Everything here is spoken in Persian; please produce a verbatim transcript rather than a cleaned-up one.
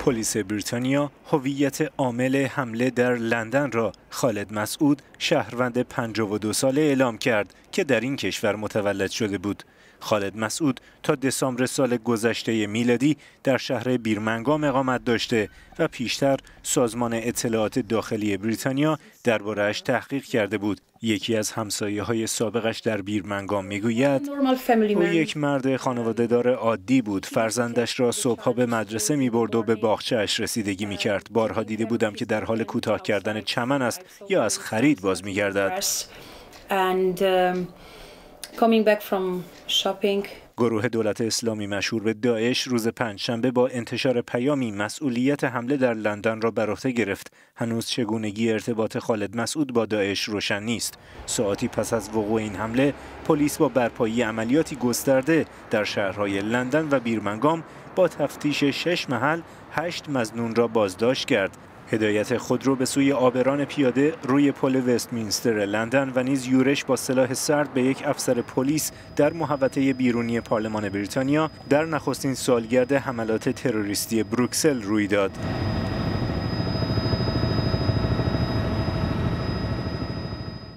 پلیس بریتانیا هویت عامل حمله در لندن را خالد مسعود شهروند پنجاه و دو ساله اعلام کرد که در این کشور متولد شده بود. خالد مسعود تا دسامبر سال گذشته میلادی در شهر بیرمنگام اقامت داشته و پیشتر سازمان اطلاعات داخلی بریتانیا درباره‌اش تحقیق کرده بود. یکی از همسایه‌های سابقش در بیرمنگام میگوید او یک مرد خانواده‌دار عادی بود. فرزندش را صبح‌ها به مدرسه می‌برد و به باغچه‌اش رسیدگی می‌کرد. بارها دیده بودم که در حال کوتاه کردن چمن است یا از خرید باز می‌گردد. گروه دولت اسلامی مشهور به داعش روز پنجشنبه با انتشار پیامی مسئولیت حمله در لندن را بر عهده گرفت. هنوز چگونگی ارتباط خالد مسعود با داعش روشن نیست. ساعتی پس از وقوع این حمله، پلیس با برپایی عملیاتی گسترده در شهرهای لندن و بیرمنگام با تفتیش شش محل هشت مظنون را بازداشت کرد. هدایت خودرو به سوی آبران پیاده روی پل وستمینستر لندن و نیز یورش با سلاح سرد به یک افسر پلیس در محوطه بیرونی پارلمان بریتانیا در نخستین سالگرد حملات تروریستی بروکسل روی داد.